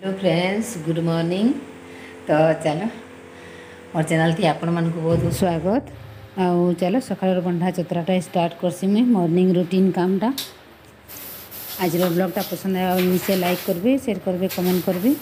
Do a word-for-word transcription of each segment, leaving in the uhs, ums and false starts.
Hello friends, good morning. तो चलो मोर channel थी आपण मन को बहुत बहुत स्वागत। आउ चलो सकाळ बंधा चतुराटा स्टार्ट करसी मुई मॉर्निंग रूटीन कामटा। आज ब्लॉगटा पसंद आया निश्चय लाइक करबे, शेयर करबे, कमेंट करबे।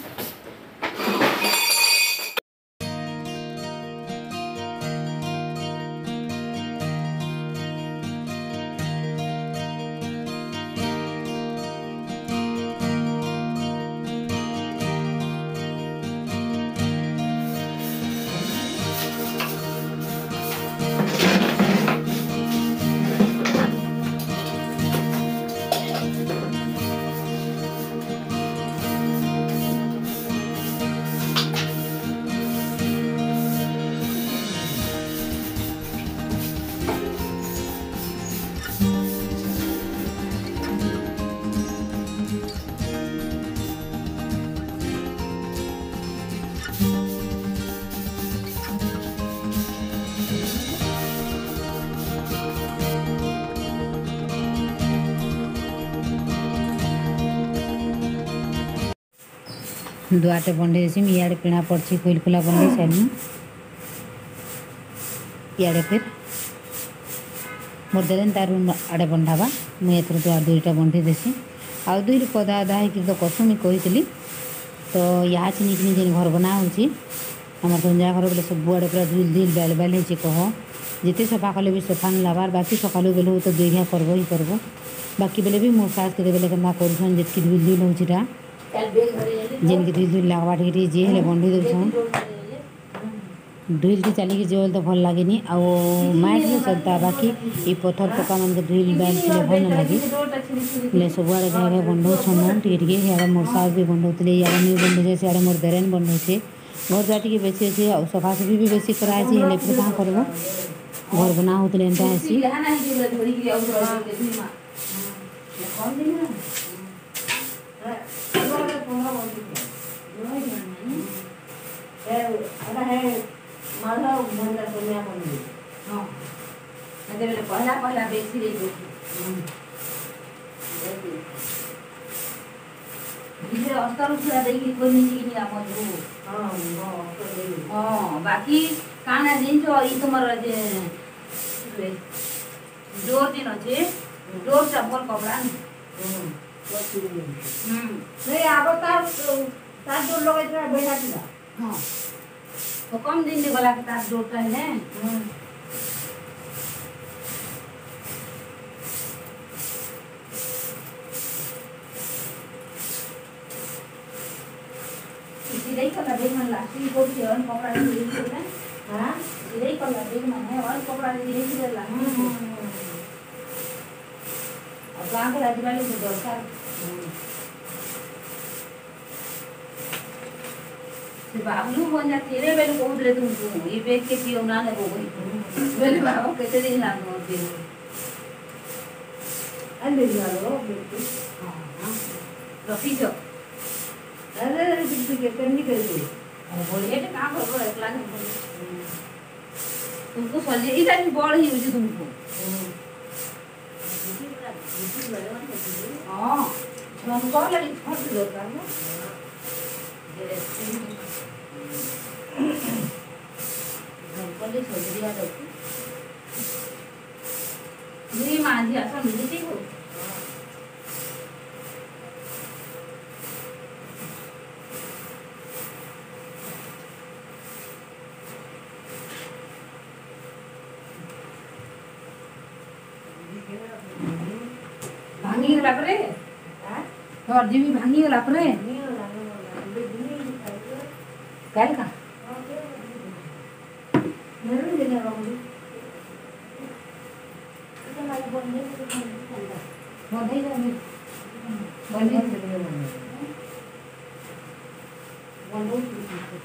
दुआटे बंधे इे पीणा पड़ी कुल खुला बंधे साइड इे फिर मोर देन तार आड़े बंधावा मुझे दुआ दुईटा बंधे देसी आउ दुई पदा अदा हो तो कसु मुझे कही तो या चिनिक जेन घर बना होमर संजा घर बोले सब आड़े पूरा धुल धुल बैल बैल हो कह जिते सफा कले भी सफा नहीं लबार बाकी सकालू बेलू तो दुईघा करब ही करब बाकी बेले भी मो सास के बेले केना कर जितकी धुल धुल होटा जेन के धुल धुल लगवा टे जी हेल्ले बंधी दौन धुल के चलिकी जो तो भल लगे आउ माइट में चलता बाकी ये पथर पका मन के धुल बैल थे भल न लगे सब आड़े घर बंधौ छन टे टे मोर सास भी बंधौले इे नहीं बंधुचे सियाड़े मोर देरेन बंधौचे घर जा टे बेसी अच्छे आ सफासफी भी बेसी कराई हेल्ले फिर क्या करब घर बना होते एंता आसी पहला पहला बेसी अस्तर पूरा देखिए कोई नहीं कि आप हाँ बाकी काना जिन ई तुम डोर दिन अच्छे डोर चप्पल कपड़ा नहीं आब तार तार डोर लगे बैठा थी हाँ तो कम दिन में गला के तार डोर है सिलाई कला बेग मन लास्टिंग को चेवन कपड़ा ले ले हां सिलाई कला बेग मन है और कपड़ा ले ले ला अब गांव के राज वाले को दरकार से बाबलू बन जा तेरे बेल को उधरे तुमको ये बेग के पियो ना ले वो बेल बाबा कैसे दिन ला दो दिन अंदर लो बेग हां हां रफी जो अरे अरे तुम के करनी कर दे और बोलिए तो काम करो एकला नहीं तुमको सजे इधर बड़ ही हो तुमको हां हम कर लगी फट दो का ना हम कर ले सजे दिया तो ये मांझी आसा मिलती हो भांगी गला परे तोर जीवी भांगी गला परे काल का नरम देना रहूंगी तो मारी बंदे बंदे जाने बंदे बंदे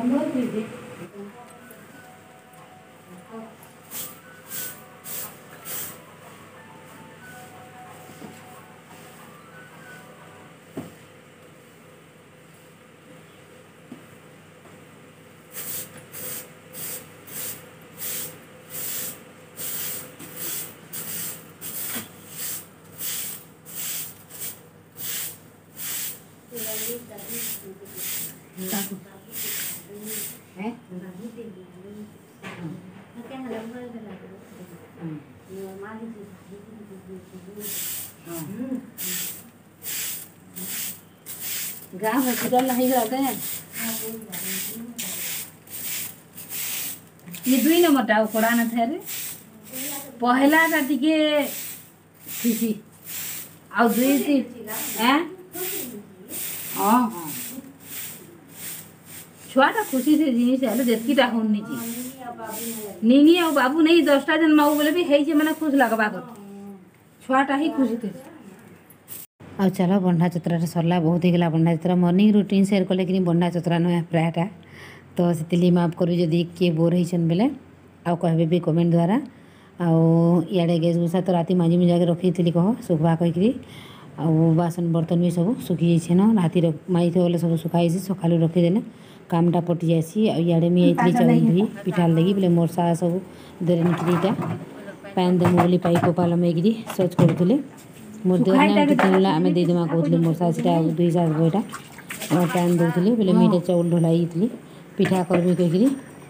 गाँव हॉस्पिटल नहीं रहते हैं ये दुई नंबर टा कोड़ा न थे रे पहला टा टिके खुशी आ दुई सी हैं हां हां छुआटा खुशी से जिनिस आले जेतकीटा होनी जी निनी और बाबू नहीं दसटा जन माऊ बोले भी हेई जे मने खुश लगबा को छुआटा ही खुशी थे आ चलो बंधा चतरा सरला बहुत ही गला बंधा चतरा मॉर्निंग रूटीन शेयर कले कि बंधा चतरा नुहे प्रायटा तो से माफ करू जदि किए बोर होइछन बेले आ कहबे भी कमेंट द्वारा आड़े गैस गुसा तो राति माजी मुजा के रखी थी कह सुखवा कहीकि आ बासन बर्तन भी सब सुखी जाइए न राति माई थे सब सुखाई सकालू रखीदे कामटा पटि जासी आड़े मुझे चाउल धुई पिठा लगी बोले मोर सा सब देरे निकलीटा पैन देमु बोली पाइप पाल लमेकि सर्च करूँ मोर देर आम देदेमा कहते मोर सा दुई सास बईटा पैन दूसरी बोले मुझे चाउल ढलाई पिठा करबी कहीकि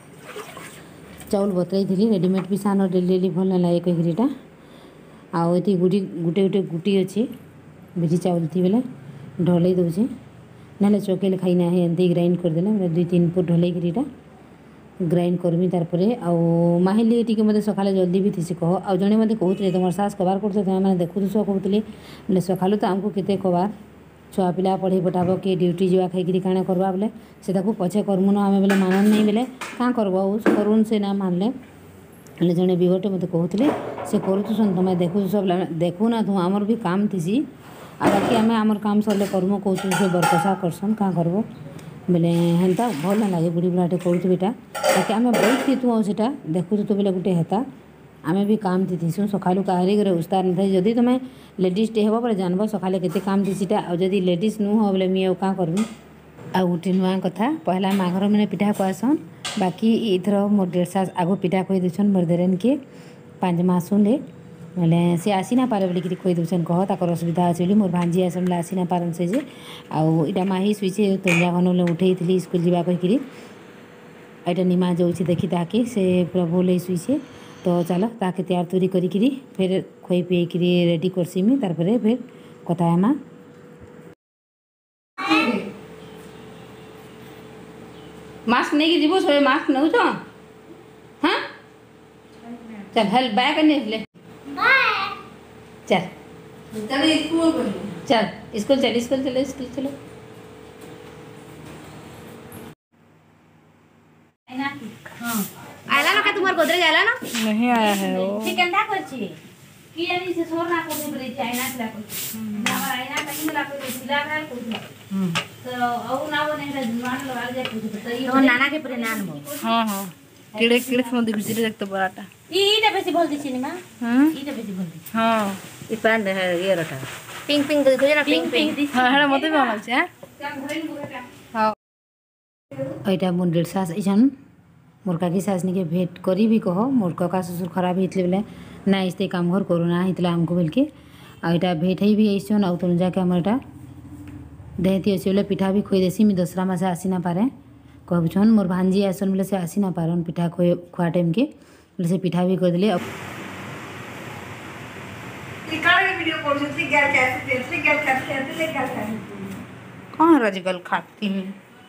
चाउल बतई थी रेडीमेड भी सान डेली डेली भल ना लगे कहीटा आउ ये गुटी गुटे गुटे गुटी अच्छी भिजी चाउल थी बेले ढलई दूचे ना चौकेले खाई ना एमती ग्राइंड करदे मैं दुई तीन फुट ढलई करीटा ग्राइंड करमी तार आउ माहिली टी मत सका जल्दी भी थी कह आ जड़े मत कहते तुम सास कबार कर देखु कहते बोले सकालू तो आमको केते कबार छुआ पिला पढ़े पठाब किए ड्यूटी जावा खाई काण करवा बोले से पछे करमु ना आम बोले मानन नहीं बोले क्या करब करूँ से ना मानले बोले जड़े बिगटे मत कहते से करुन तुम देखु सब देखु ना तू आमर भी काम थी आ बाकी आम आमर काम सरले करमु कौन से बरकसा करसन क्या करब बोले हेन्ता भल ना लगे बुढ़ी बुढ़ाटे करूटा बाकी आम बैठ तू से देखु तो बोले गोटे हेता आम भी काम थीसु सकालू काहरी करे उस्तार न था जदि तुम लेडीज टे हे बोले जानब सकाले केते काम थीसीटा आ जदि लेडीज नुह बोले मुझे क्या करमी आ गोटे नुआ कथा पहला माघर मैंने पिठा कहसन बाकी इथर मोर डेढ़ सास आगो पिठा कही दूसन मोर देरेन के पाँच मासुले बोले सी आसी ना पारे बोलिक कही दूसन कह ताकर असुविधा अच्छे बोली मोर भांजी आसन बोले आसी ना पारन से जे आईटा माही शुचे तंजा खन बोले उठे थी स्कूल जावा कहीकि एटा निमा जाऊँगी देखी ताकि से पूरा भूल शुचे तो चलो ताके तैयार तुरी करी फिर खुई पी रेडी करसीमी तार फिर कथा हेमा मास्क नहीं जीव सब मास्क नौ हाँ चल हेल बैग ले चल चल स्कूल चल स्कूल चलो स्कूल चलो आला ना का तुम्हारे गोदरेज आला ना नहीं आया है वो ठीक केंदा करछि की जानी से सोर ना को बरे चाइना से लाको हमारा आईना कहीं लाको सिला भर को तो औ ना बने है जुमान लगा जाए कुछ तो ये तो नाना के परे नान हो हां हां कीड़े कीड़े सुन दी बिजली देखते बराटा ई ईटा बेसी बोल दी सिनेमा हां ईटा बेसी बोल दी हां ई पैन है ये रटा पिंक पिंक देखो ना पिंक पिंक हां हेड़ा मते भल छै हां एटा मोर डेढ़ सास इछन मोर काकी सासनी के भेंट करी भी कह मोर कका ससुर खराब होते बोले ना इसते काम घर करोना होता आमको बोल के आईटा भेंट ही भी आईसन आउ तुम जाके आम एटा देहती अच्छे बोले पिठा भी खुई देसी मुझे दसरा मासे आसी ना पारे कहन मोर भांजी आसन बोले से आसी ना पारन पिठा खुए खुआ टाइम के बोले से पिठा भी कर दिले कहाँ आजकल खाती है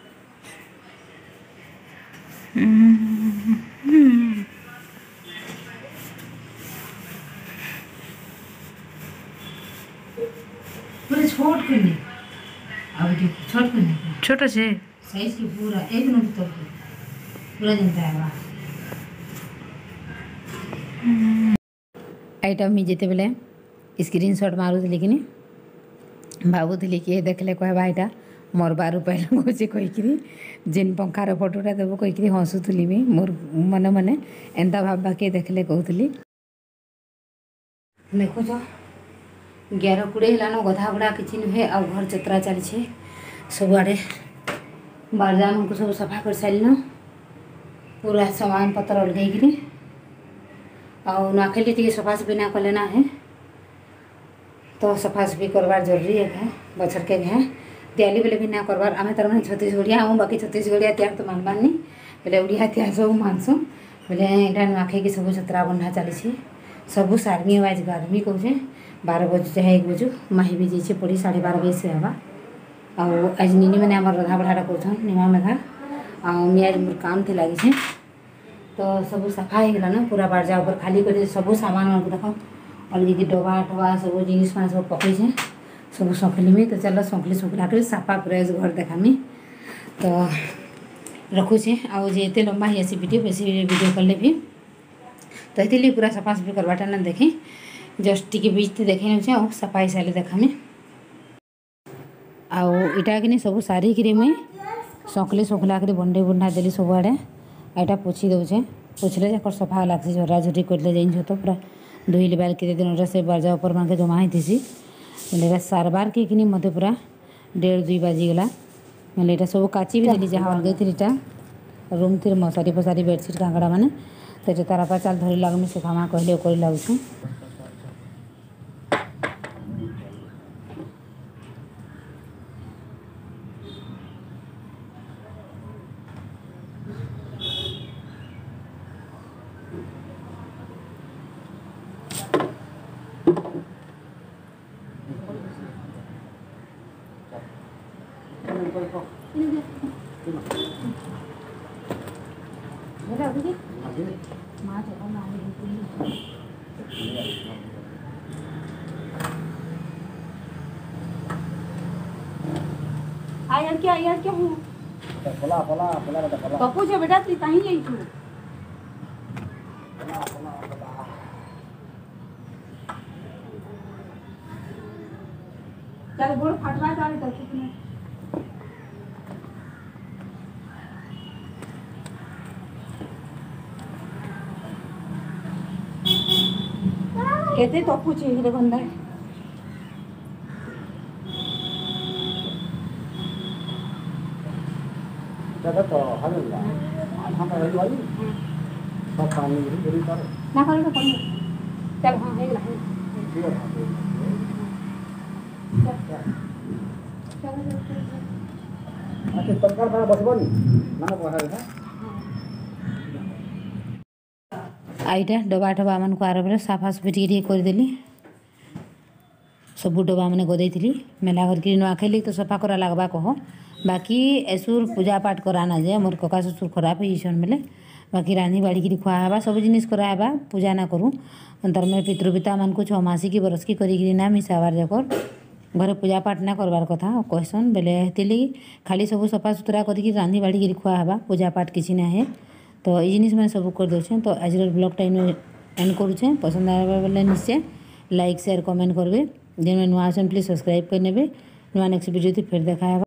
पूरे छोट करने अब ये छोट करने छोटा से साइज की पूरा एक मिनट तक पूरा जनता है आइटम ही जेते बेले स्क्रीनशॉट मारू थी लेकिन भावुली कि देखले कह भाईटा मोर बार रुपये लगुचे कहीकि जेन पंखार फोटोटा देव कहीकि हसुली भी मोर मन मन एंता भाव के देखले कहूली देखुच ग्यारह कोड़े हेलान गधा गुड़ा किसी नुहे आ घर चतरा चली सबुआड़े बारजा मन को सब सफा कर सारिन पूरा सामान पतर अलगैकि आखिली टी सफासफी ना कले ना है तो सफासफी करवार जरूरी है बछर के घे दियाली बेले भी ना करवार आम तार मैंने छत्तीसगढ़िया हूँ बाकी छत्तीसगढ़िया त्याग तो मानबार नहीं बोले ओडिया त्याग सब मानसु बोले यहाँ नुआखाई की सब चतरा बंधा चली सबू सारनी वाइज गारमी कहे बारह बजे चाहे एक बजू माही भी जाइए पड़ी साढ़े बारह बजे से हवा आज निनी मैंने आम रधा बढ़ाटा कर निमा मेघा आम आज मोर काम थे लगी तो सब सफा हो गलान पूरा बारजा ऊपर खाली कर सब सामान मान देख अलग डबा टबा सब जिनिस मान सब पकई सब सखलीमी तो चल सखली सखला कर साफा पूरा घर देखामी तो रखुचे आते लंबा ही आसी वीडियो बेसी वीडियो कले भी तो ये पूरा सफासफी करवाटा ना देखें जस्ट टी बीचते देखे नौचे आ सफा ही सारे देखामी आईटा कि सब सारिकी मुई सखली सखला कर बंडे बुंडा देली सबुआड़े यहाँ पोछी दौचे पोछले जाक सफा लगे झराझरी करले जाइन तो पूरा धोइले बार के दिन से बारजा ऊपर मानके जमा होती बोले सारबार के कि मत पूरा डेढ़ दुई बाजिगला बोले यहाँ सब काची भी देली जहाँ अलगे थी यहाँ रूम थी मशारी फसारी बेडसीट कांकड़ा मैंने तो तारापा चाल धरी लगमी से खामा कहले कर लगुँ यार क्या यार क्या हूँ पला पला पला बेटा पला पप्पू जो बेटा तू कहीं गई तू चल बोल फटवा चाले तो कितने कहते तो पूछे हीरे बंदा है जगह तो हल है हम रही वाली सब पानी भी पूरी कर ना करो तो करो चल हां है ला ठीक है अच्छा सरकार बड़ा बसबनी माने बाहर है आईटा डबा डबा मन को आरबरे साफा सफी टी करदेली सबू डबा मैंने गदेली मेला करके नुआखाई तो सफा करा लगवा कह बाकी एसुर पूजा पाठ कराना जे मोर कका ससुर खराब होइछन बेले बाकी रांधी बाड़ी खुआवा सब जिनिस करावा पूजा ना करूँ तार मैं पितृपिता मान को छमासी की बरस की करी ना मिसाबार जकर घरे पूजा पाठ ना करवार कथा कहसन बेले हेतिली खाली सब सफा सुतरा करके रांधी बाड़ी खुआवा पूजा पाठ किसी ना है तो ये जिनिस मैंने सब कर दौचे तो आज ब्लॉगटा एंड करुचे पसंद आया बेले निश्चय लाइक शेयर कमेंट करेंगे जिन नुआ प्लीज सब्सक्राइब करने नुआ नेक्स्ट वीडियो फिर देखा।